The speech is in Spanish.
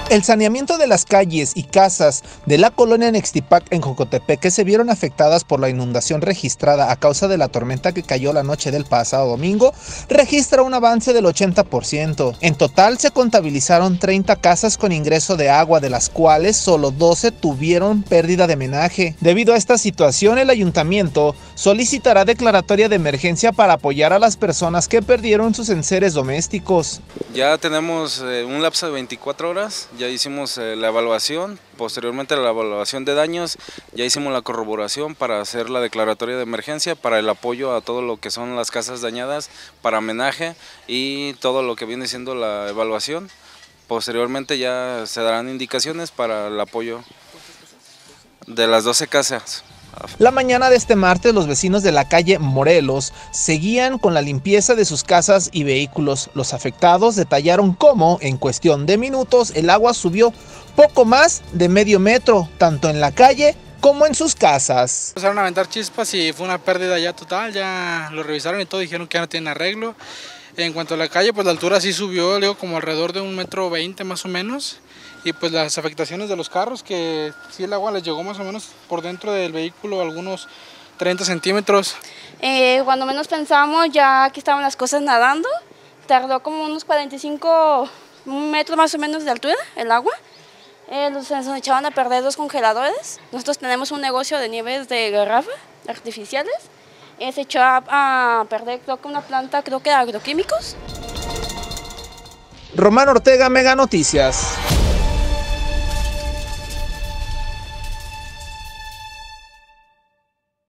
El saneamiento de las calles y casas de la colonia Nextipac en Jocotepec, que se vieron afectadas por la inundación registrada a causa de la tormenta que cayó la noche del pasado domingo, registra un avance del 80%. En total se contabilizaron 30 casas con ingreso de agua, de las cuales solo 12 tuvieron pérdida de menaje. Debido a esta situación, el ayuntamiento solicitará declaratoria de emergencia para apoyar a las personas que perdieron sus enseres domésticos. Ya tenemos un lapso de 24 horas, ya hicimos la evaluación, posteriormente a la evaluación de daños, ya hicimos la corroboración para hacer la declaratoria de emergencia, para el apoyo a todo lo que son las casas dañadas, para homenaje y todo lo que viene siendo la evaluación. Posteriormente ya se darán indicaciones para el apoyo de las 12 casas. La mañana de este martes, los vecinos de la calle Morelos seguían con la limpieza de sus casas y vehículos. Los afectados detallaron cómo, en cuestión de minutos, el agua subió poco más de medio metro, tanto en la calle como en sus casas. Empezaron a aventar chispas y fue una pérdida ya total, ya lo revisaron y todo, dijeron que ya no tienen arreglo. En cuanto a la calle, pues la altura sí subió, digo, como alrededor de 1,20 m más o menos. Y pues las afectaciones de los carros, que sí el agua les llegó más o menos por dentro del vehículo, algunos 30 centímetros. Cuando menos pensamos, ya aquí estaban las cosas nadando, tardó como unos 45 metros más o menos de altura el agua. Se nos echaban a perder 2 congeladores. Nosotros tenemos un negocio de nieves de garrafa artificiales. Se echó a perder, creo que una planta, creo que de agroquímicos. Román Ortega, Mega Noticias.